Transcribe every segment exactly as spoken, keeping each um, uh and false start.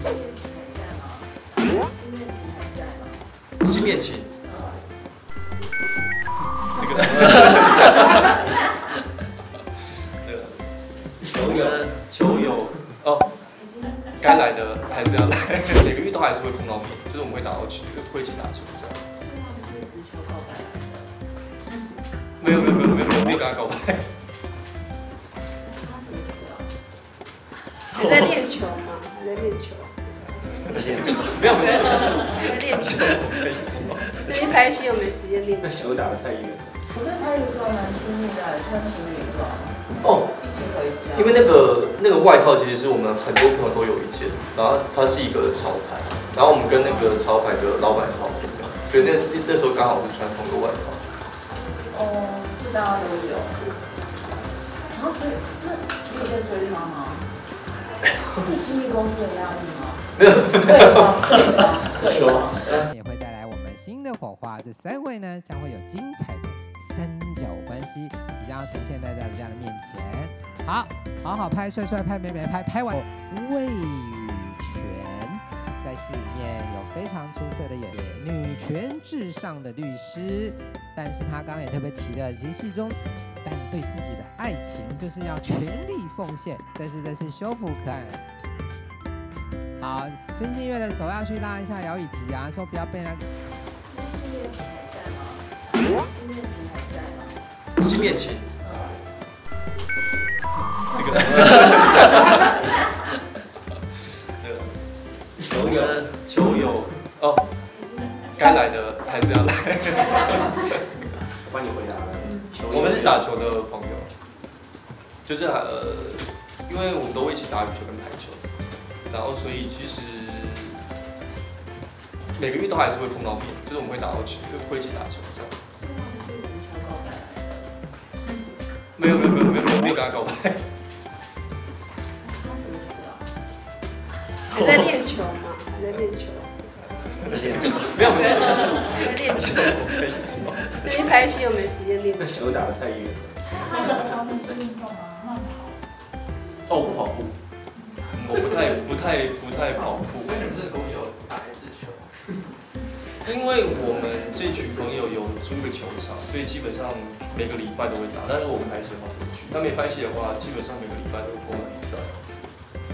新恋情，这个，球友，球友，哦，该来的还是要来，每个月都还是会碰到面，就是我们会打到球，会一起打球这样。没有没有没有没有没有跟他告白。 还在练球吗？还在练球？ 练球，没有没有， 在练球。最近拍戏又没时间练球打得太远了。 我跟他有时候蛮亲密的，穿情侣装。 哦， 一起回家。 因为那个那个外套其实是我们很多朋友都有一件，然后它是一个潮牌，然后我们跟那个潮牌的老板是好朋友，所以那那时候刚好是穿同一个外套。 哦，这大家都有。然后所以那你有在追他吗？是经纪公司的压力吗？ 没有， 对吗？对吗？对吗？ 也会带来我们新的火花。这三位呢，将会有精彩的三角关系即将要呈现在大家的面前。好，好好拍，帅帅拍，美美拍，拍完魏宇权在戏里面有非常出色的演员，女权至上的律师。但是他刚刚也特别提了，其实戏中但对自己的爱情就是要全力奉献，但是这次修复可爱。好，孙静月的手要去拉一下姚以缇啊，说不要被那个。 新恋情还在吗？新恋情还在吗？ 新恋情，这个，球友，球友，哦，该来的还是要来。 我帮你回答了。 我们是打球的朋友，就是呃，因为我们都会一起打羽球跟排球，然后所以其实每个月都还是会碰到面，就是我们会打到球，会一起打球这样。没有没有没有没有没有跟他告白。 还在练球吗？还在练球？ 练球，没有没有， 还在练球。最近拍戏又没时间练球。 球打得太远了。 他的方面是运动啊，慢跑。 哦，不跑步。 我不太不太不太跑步。 所以你们这个狗球打还是球？ 因为我们这群朋友有租一个球场，所以基本上每个礼拜都会打。但是我们拍戏的话不会去，但没拍戏的话，基本上每个礼拜都会过来一次两次。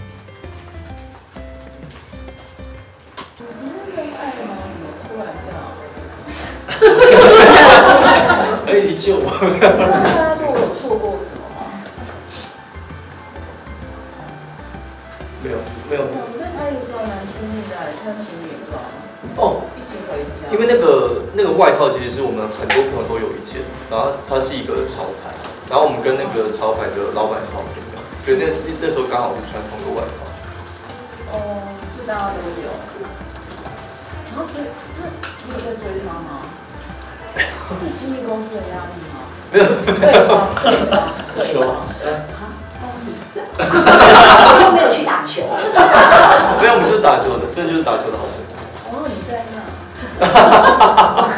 你是真爱吗？怎么突然这样？ 哎，你救我！ 那他说我有错过什么吗？ 没有，没有。 我跟他有时候蛮亲密的，穿情侣装。 哦， 一起回家。 因为那个那个外套其实是我们很多朋友都有一件，然后它是一个潮牌，然后我们跟那个潮牌的老板是好朋友，所以那那时候刚好是穿同一个外套。 哦，这大家都有。然后所以那你有在追他吗？是经纪公司的压力吗？ 没有， 对吗？对吗？对吗？ 啊，关我什么事啊？我又没有去打球。 没有，我们就是打球的，真的就是打球的好朋友。 哦，你在那。